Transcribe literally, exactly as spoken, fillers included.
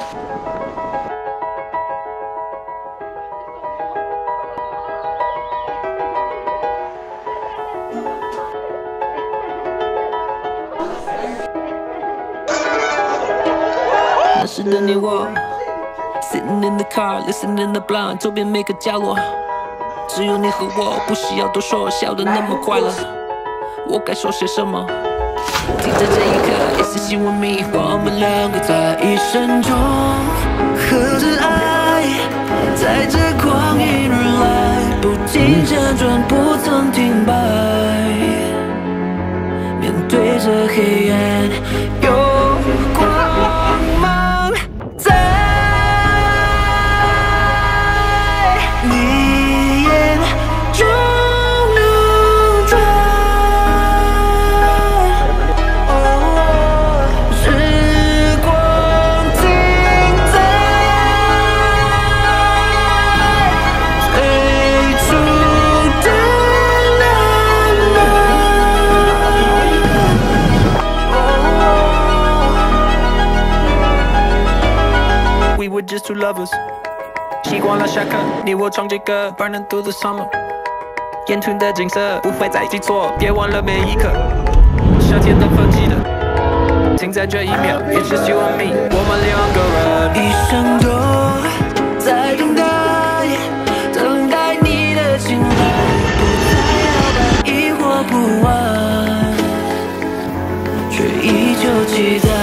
那时的你我 ，sitting in the car, listening the blind， 周边每个角落，只有你和我，不需要多说，笑得那么快乐。我该说些什么？听着这一刻，也是希望迷，我们两个在一生中合着爱，在这光阴而来，不停辗转，不曾停摆，面对着黑暗，有光芒在你眼中流转。哦，时光停在最初的浪漫。We were just two lovers。习惯了下课，你我唱着歌 ，Burning through the summer。沿途的景色不会再记错，别忘了每一刻。夏天的风记得，停在这一秒 ，It's just you and me， 我们两个人一生都在等待，等待你的青睐，不再摇摆，疑惑不安，却依旧期待。